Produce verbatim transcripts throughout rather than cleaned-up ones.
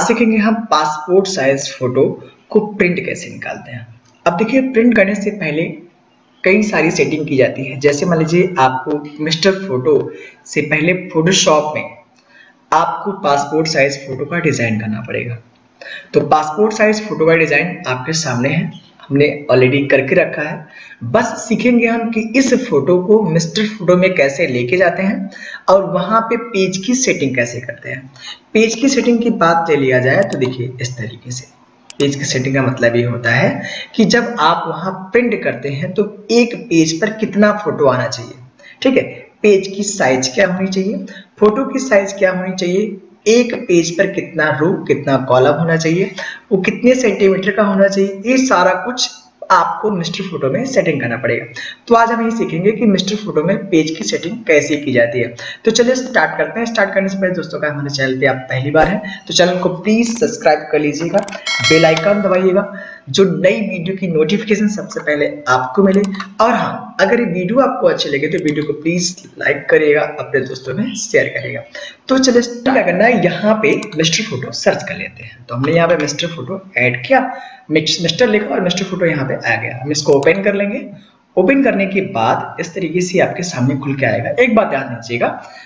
सीखेंगे हम passport size photo को प्रिंट कैसे निकालते हैं। अब देखिए, प्रिंट करने से पहले कई सारी सेटिंग की जाती है। जैसे मान लीजिए आपको मिस्टर फोटो से पहले फोटोशॉप में आपको पासपोर्ट साइज फोटो का डिजाइन करना पड़ेगा। तो पासपोर्ट साइज फोटो का डिजाइन आपके सामने है, हमने ऑलरेडी करके रखा है। बस सीखेंगे हम कि इस फोटो को मिस्टर फोटो में कैसे लेके जाते हैं और वहां पे पेज की सेटिंग कैसे करते हैं। पेज की सेटिंग की बात ले लिया जाए तो देखिए इस तरीके से। पेज की सेटिंग का मतलब ये होता है कि जब आप वहां प्रिंट करते हैं तो एक पेज पर कितना फोटो आना चाहिए। ठीक है, पेज की साइज क्या होनी चाहिए, फोटो की साइज क्या होनी चाहिए, एक पेज पर कितना रो कितना कॉलम होना चाहिए, वो कितने सेंटीमीटर का होना चाहिए, ये सारा कुछ आपको मिस्टर फोटो में सेटिंग करना पड़ेगा। तो आज हम ये सीखेंगे कि मिस्टर फोटो में पेज की सेटिंग कैसे की जाती है। तो चलिए स्टार्ट करते हैं। स्टार्ट करने से पहले दोस्तों का हमारे चैनल पे आप पहली बार हैं तो चैनल को प्लीज सब्सक्राइब कर लीजिएगा, बेल आइकन दबाइएगा, जो नई वीडियो की नोटिफिकेशन सबसे पहले आपको मिले। और हाँ, अगर ये वीडियो आपको अच्छी लगे तो वीडियो को प्लीज लाइक करिएगा, अपने दोस्तों में शेयर करिएगा। तो चलिए क्या करना है, यहाँ पे मिस्टर फोटो सर्च कर लेते हैं। तो हमने यहाँ पे मिस्टर फोटो ऐड किया, मिस्टर लिखा और मिस्टर फोटो यहाँ पे आ गया। हम इसको ओपन कर लेंगे। ओपन करने के बाद इस तरीके से आपके सामने खुल के आएगा। एक बात ध्यान दीजिएगा,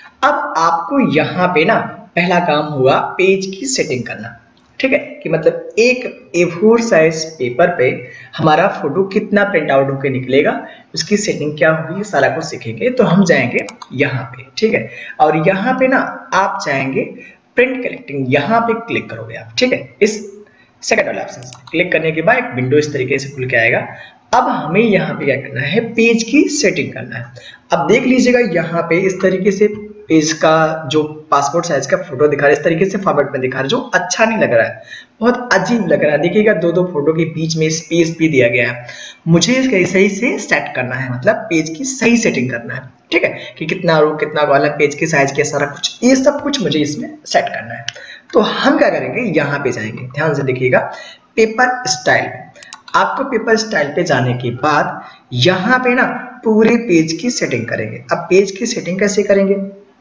अब आपको यहाँ पे ना पहला काम हुआ पेज की सेटिंग करना। ठीक है, कि मतलब एक ए फोर साइज पेपर पे हमारा फोटो कितना प्रिंट आउट होकर निकलेगा, उसकी सेटिंग क्या होगी, सारा कुछ सीखेंगे। तो हम जाएंगे यहाँ पे। ठीक है, और यहाँ पे ना आप जाएंगे प्रिंट कलेक्टिंग, यहाँ पे क्लिक करोगे आप। ठीक है, इस सेकंड वाले ऑप्शन से क्लिक करने के बाद एक विंडो इस तरीके से खुल के आएगा। अब हमें यहाँ पे क्या करना है, पेज की सेटिंग करना है। अब देख लीजिएगा यहाँ पे इस तरीके से पेज का जो पासपोर्ट साइज का फोटो दिखा रहा है, इस तरीके से फॉर्मेट में दिखा रहा है, जो अच्छा नहीं लग रहा है, बहुत अजीब लग रहा है। देखिएगा दो दो फोटो के बीच में स्पेस भी दिया गया है। मुझे इसका सही से सेट करना है, मतलब पेज की सही सेटिंग करना है। ठीक है, कि कितना रो कितना कॉलम, पेज की साइज क्या, सारा कुछ ये सब कुछ मुझे इसमें सेट करना है। तो हम क्या करेंगे, यहाँ पे जाएंगे, ध्यान से देखिएगा, पेपर स्टाइल। आपको पेपर स्टाइल पे जाने के बाद यहाँ पे ना पूरे पेज की सेटिंग करेंगे। अब पेज की सेटिंग कैसे करेंगे,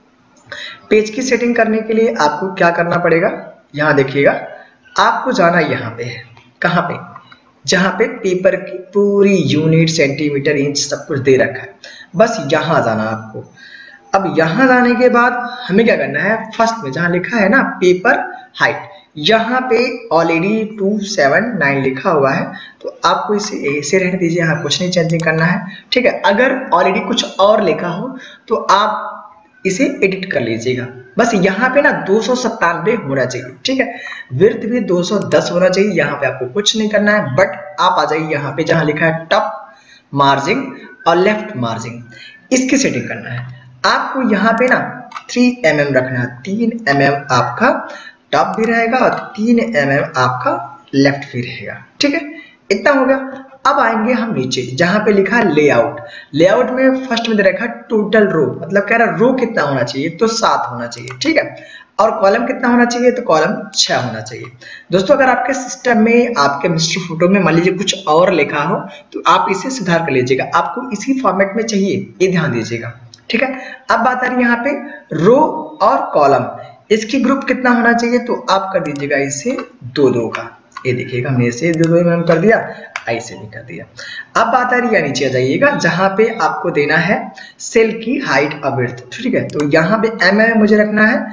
पेज की सेटिंग करने के लिए आपको क्या करना पड़ेगा, यहाँ देखिएगा, आपको जाना यहाँ पे है, कहाँ पे, जहाँ पे पेपर की पूरी यूनिट सेंटीमीटर इंच सब कुछ दे रखा है, बस यहाँ जाना आपको। अब यहाँ जाने के बाद हमें क्या करना है, फर्स्ट में जहाँ लिखा है ना पेपर हाइट, यहाँ पे ऑलरेडी टू सेवन नाइन लिखा हुआ है, तो आपको इसे ऐसे रहने दीजिए, यहाँ कुछ नहीं चेंजिंग करना है। ठीक है, अगर ऑलरेडी कुछ और लिखा हो तो आप इसे एडिट कर लीजिएगा। बस यहाँ पे ना दो सौ सत्तानवे होना चाहिए। ठीक है, विड्थ भी दो सौ दस होना चाहिए। यहाँ पे आपको कुछ नहीं करना है, बट आप आ जाइए यहाँ पे जहाँ लिखा है टॉप मार्जिन और लेफ्ट मार्जिन, इसकी सेटिंग करना है। आपको यहाँ पे ना थ्री एम एम रखना है, तीन एम एम आपका टॉप भी रहेगा और तीन एम एम आपका लेफ्ट भी रहेगा। ठीक है, इतना हो गया। अब आएंगे हम नीचे जहां पे लिखा है लेआउट। लेआउट में फर्स्ट में दे रखा है टोटल रो, मतलब कह रहा रो कितना होना चाहिए, तो सात होना चाहिए। ठीक है, और कॉलम कितना होना चाहिए, तो कॉलम छह होना चाहिए। दोस्तों, अगर आपके सिस्टम में आपके मिस्टर फोटो में मान लीजिए कुछ और लिखा हो तो आप इसे सुधार कर लीजिएगा, आपको इसी फॉर्मेट में चाहिए, ये ध्यान दीजिएगा। ठीक है, अब बात आ रही है यहाँ पे रो और कॉलम, इसकी ग्रुप कितना होना चाहिए, तो आप कर दीजिएगा इसे दो दो का। ये देखिएगा हमने इसे दो दो में कर दिया, ऐसे भी कर दिया। अब बात आ रही है, नीचे आ जाइएगा जहां पे आपको देना है सेल की हाइट और विड्थ। ठीक है, तो यहाँ पे एम एम मुझे रखना है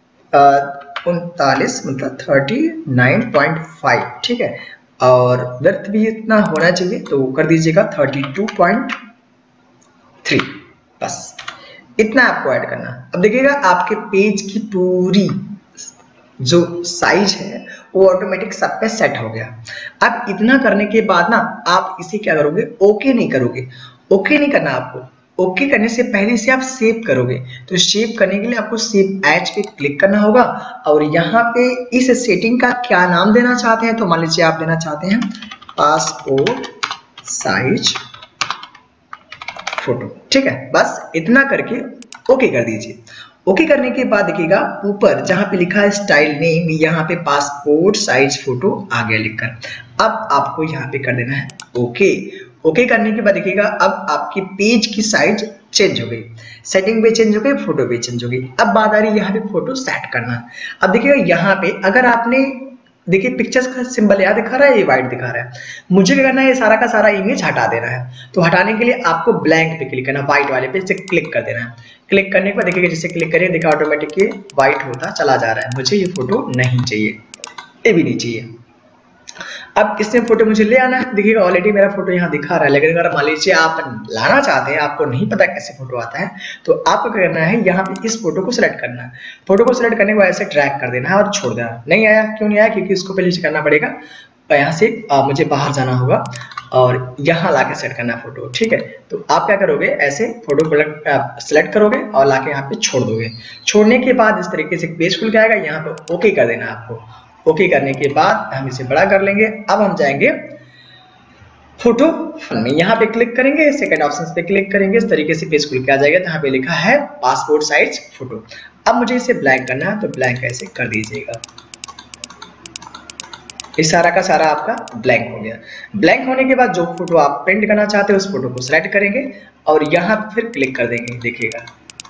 उनतालीस, मतलब थर्टी नाइन पॉइंट फाइव। ठीक है, और विड्थ भी इतना होना चाहिए, तो कर दीजिएगा थर्टी टू पॉइंट थ्री। बस इतना आपको ऐड करना। अब देखिएगा आपके पेज की पूरी जो साइज है वो ऑटोमेटिक सब पे सेट हो गया। अब इतना करने के बाद ना आप इसे क्या करोगे, ओके नहीं करोगे, ओके नहीं करना आपको। ओके करने से पहले इसे आप सेव करोगे, तो सेव करने के लिए आपको सेव एज पे क्लिक करना होगा। और यहाँ पे इस सेटिंग का क्या नाम देना चाहते हैं, तो मान लीजिए आप देना चाहते हैं पासपोर्ट साइज फोटो। ठीक है, बस इतना करके ओके कर दीजिए। ओके करने के बाद देखिएगा ऊपर जहां पे लिखा है स्टाइल नेम, यहाँ पे पासपोर्ट साइज फोटो आ गया लिखकर। अब आपको यहाँ पे कर देना है ओके। ओके करने के बाद देखिएगा अब आपकी पेज की साइज चेंज हो गई, सेटिंग भी चेंज हो गई, फोटो भी चेंज हो गई। अब बात आ रही है यहाँ पे फोटो सेट करना। अब देखिएगा यहाँ पे अगर आपने देखिए पिक्चर्स का सिंबल यहाँ दिखा रहा है, ये व्हाइट दिखा रहा है, मुझे क्या करना है, ये सारा का सारा इमेज हटा देना है। तो हटाने के लिए आपको ब्लैंक पे क्लिक करना, व्हाइट वाले पे से क्लिक कर देना है। क्लिक करने के बाद देखिएगा जैसे क्लिक करिए, देखिए ऑटोमेटिक ये व्हाइट होता चला जा रहा है। मुझे ये फोटो नहीं चाहिए, ये भी नहीं चाहिए। अब इसमें फोटो मुझे ले आना है। देखिएगा ऑलरेडी मेरा फोटो यहाँ दिखा रहा है, लेकिन अगर मान लीजिए आप लाना चाहते हैं, आपको नहीं पता कैसे फोटो आता है, तो आपको क्या करना है, यहाँ पे इस फोटो को सिलेक्ट करना है। फोटो को सिलेक्ट करने के बाद ऐसे ड्रैग कर देना है और छोड़ देना। नहीं आया, क्यों नहीं आया, क्योंकि इसको पहले करना पड़ेगा, यहाँ से आ, मुझे बाहर जाना होगा और यहाँ लाके सेट करना है फोटो। ठीक है, तो आप क्या करोगे, ऐसे फोटो को सिलेक्ट करोगे और लाके यहाँ पे छोड़ दोगे। छोड़ने के बाद इस तरीके से पेज खुल के आएगा, यहाँ पे ओके कर देना है आपको। ओके करने के बाद हम इसे बड़ा कर लेंगे। अब हम जाएंगे फोटो में, यहाँ पे क्लिक करेंगे, सेकंड ऑप्शन पे क्लिक करेंगे, इस तरीके से पेज खुल के आ जाएगा। तो यहाँ पे लिखा है पासपोर्ट साइज फोटो। अब मुझे इसे ब्लैंक करना है, तो ब्लैंक ऐसे कर दीजिएगा। इस सारा का सारा आपका ब्लैंक हो गया। ब्लैंक होने के बाद जो फोटो आप प्रिंट करना चाहते हैं उस फोटो को सिलेक्ट करेंगे और यहाँ फिर क्लिक कर देंगे। देखिएगा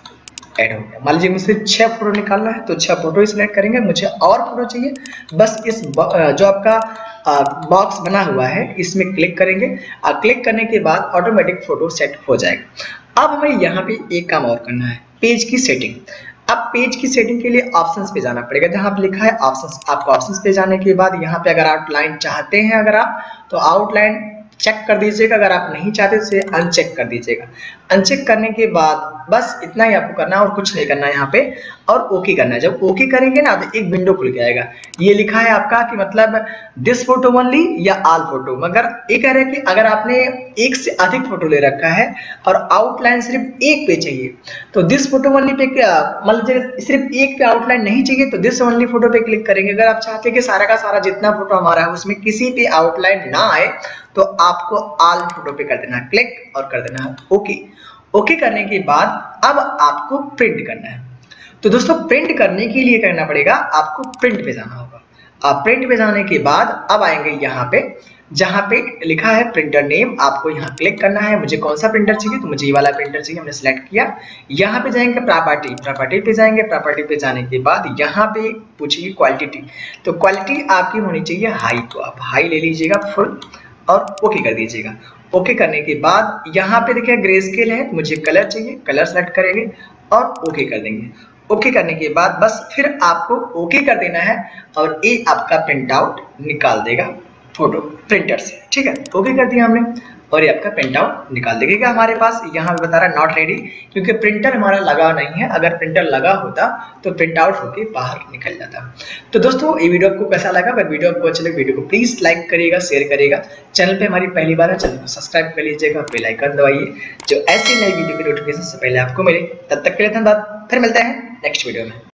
ऐड हो गया। मान लीजिए मुझसे छह फोटो निकालना है, तो छह फोटो ही सिलेक्ट करेंगे। मुझे और फोटो चाहिए, बस इस जो आपका बॉक्स बना हुआ है इसमें क्लिक करेंगे और क्लिक करने के बाद ऑटोमेटिक फोटो सेट हो जाएगा। अब हमें यहाँ पे एक काम और करना है, पेज की सेटिंग। अब पेज की सेटिंग के लिए ऑप्शंस पे जाना पड़ेगा, जहां पे लिखा है ऑप्शंस। आपको ऑप्शंस पे जाने के बाद यहाँ पे अगर आउटलाइन चाहते हैं अगर आप, तो आउटलाइन चेक कर दीजिएगा। अगर आप नहीं चाहते तो इसे अनचेक कर दीजिएगा। अनचेक करने के बाद बस इतना ही आपको करना है और कुछ नहीं करना है यहाँ पे, और ओके करना है। जब ओके करेंगे ना तो एक विंडो खुल के आएगा, ये लिखा है आपका कि मतलब दिस फोटो ओनली या ऑल फोटो। मगर ये कह रहे हैं कि अगर आपने एक से अधिक फोटो ले रखा है और आउटलाइन सिर्फ एक पे चाहिए, तो दिस फोटो ओनली पे मतलब सिर्फ एक पे आउटलाइन नहीं चाहिए तो दिस ओनली फोटो पे क्लिक करेंगे। अगर आप चाहते हैं कि सारा का सारा जितना फोटो हमारा है उसमें किसी पे आउटलाइन ना आए, तो आपको ऑल फोटो पे कर देना है क्लिक और कर देना है ओके। ओके करने के बाद अब आपको प्रिंट करना है। तो दोस्तों प्रिंट करने के लिए करना पड़ेगा, आपको प्रिंट पे जाना होगा। आप प्रिंट पे जाने के बाद अब आएंगे यहाँ पे, जहाँ पे लिखा है प्रिंटर नेम, आपको यहाँ क्लिक करना है। मुझे कौन सा प्रिंटर चाहिए, तो मुझे ये वाला प्रिंटर चाहिए, हमने सेलेक्ट किया। यहाँ पे जाएंगे प्रॉपर्टी, प्रॉपर्टी पे जाएंगे। प्रॉपर्टी पे जाने के बाद यहाँ पे पूछिए क्वालिटी, तो क्वालिटी आपकी होनी चाहिए हाई, तो आप हाई ले लीजिएगा फुल और ओके कर दीजिएगा। ओके करने के बाद यहाँ पे देखिए ग्रे स्केल है, मुझे कलर चाहिए, कलर सेलेक्ट करेंगे और ओके कर देंगे। ओके करने के बाद बस फिर आपको ओके कर देना है और ये आपका प्रिंट आउट निकाल देगा फोटो प्रिंटर से। ठीक है, ओके कर दिया हमने और ये आपका प्रिंट आउट निकाल देगा। हमारे पास यहाँ पे बता रहा है नॉट रेडी, क्योंकि प्रिंटर हमारा लगा नहीं है। अगर प्रिंटर लगा होता तो प्रिंट आउट होके बाहर निकल जाता। तो दोस्तों ये वीडियो आपको कैसा लगा? अगर वीडियो आपको अच्छा लगे वीडियो को प्लीज लाइक करिएगा, शेयर करिएगा। चैनल पे हमारी पहली बार है, चैनल को सब्सक्राइब कर लीजिएगा, बेल आइकन दबाइए जो ऐसी नई वीडियो की नोटिफिकेशन से पहले आपको मिले। तब तक के लिए धन्यवाद, फिर मिलते हैं नेक्स्ट वीडियो में।